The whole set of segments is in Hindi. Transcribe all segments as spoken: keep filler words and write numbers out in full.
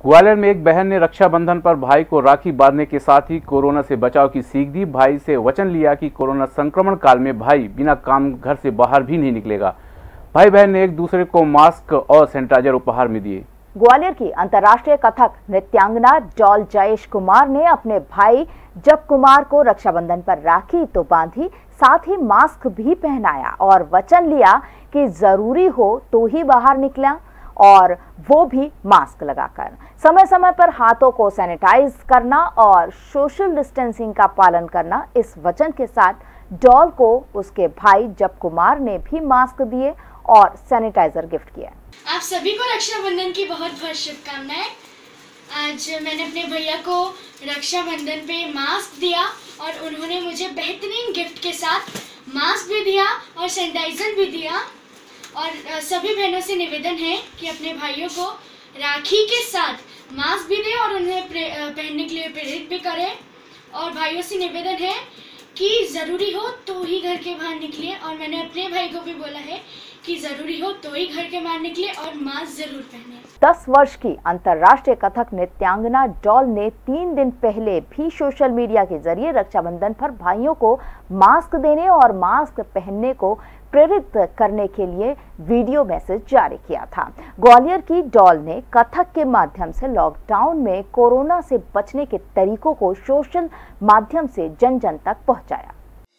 ग्वालियर में एक बहन ने रक्षाबंधन पर भाई को राखी बांधने के साथ ही कोरोना से बचाव की सीख दी। भाई से वचन लिया कि कोरोना संक्रमण काल में भाई बिना काम घर से बाहर भी नहीं निकलेगा। भाई बहन ने एक दूसरे को मास्क और सैनिटाइजर उपहार में दिए। ग्वालियर की अंतर्राष्ट्रीय कथक नृत्यांगना डॉल जयेश कुमार ने अपने भाई जब कुमार को रक्षाबंधन पर राखी तो बांधी, साथ ही मास्क भी पहनाया और वचन लिया कि जरूरी हो तो ही बाहर निकला, और वो भी मास्क लगाकर। समय समय पर हाथों को सैनिटाइज करना और सोशल डिस्टेंसिंग का पालन करना। इस वचन के साथ डॉल को उसके भाई जब कुमार ने भी मास्क दिए और सैनिटाइजर गिफ्ट किया। आप सभी को रक्षाबंधन की बहुत बहुत शुभकामनाएं। आज मैंने अपने भैया को रक्षाबंधन पे मास्क दिया और उन्होंने मुझे बेहतरीन गिफ्ट के साथ मास्क भी दिया और सैनिटाइजर भी दिया। और सभी बहनों से निवेदन है कि अपने भाइयों को राखी के साथ मास्क भी दें और उन्हें पहनने के लिए प्रेरित भी करें। और भाइयों से निवेदन है कि ज़रूरी हो तो ही घर के बाहर निकलिए। और मैंने अपने भाई को भी बोला है कि ज़रूरी हो तो ही घर के बाहर निकले और मास्क जरूर पहने। दस वर्ष की अंतर्राष्ट्रीय कथक नृत्यांगना डॉल ने तीन दिन पहले भी सोशल मीडिया के जरिए रक्षाबंधन पर भाइयों को मास्क देने और मास्क पहनने को प्रेरित करने के लिए वीडियो मैसेज जारी किया था। ग्वालियर की डॉल ने कथक के माध्यम से लॉकडाउन में कोरोना से बचने के तरीकों को सोशल माध्यम से जन जन तक पहुंचाया।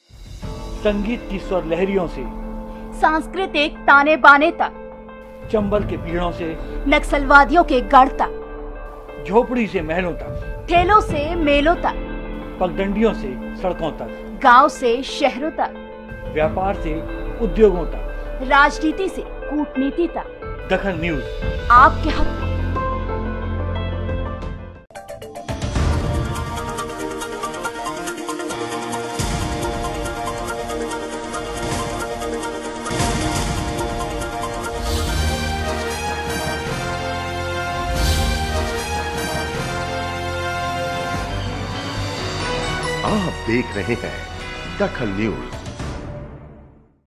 संगीत की स्वर लहरियों से सांस्कृतिक ताने बाने तक, चंबल के पीड़ों से नक्सलवादियों के गढ़ तक, झोपड़ी से महलों तक, ठेलों से मेलों तक, पगडंडियों से सड़कों तक, गांव से शहरों तक, व्यापार से उद्योगों तक, राजनीति से कूटनीति तक, दखल न्यूज आपके हक में। आप देख रहे हैं दखल न्यूज।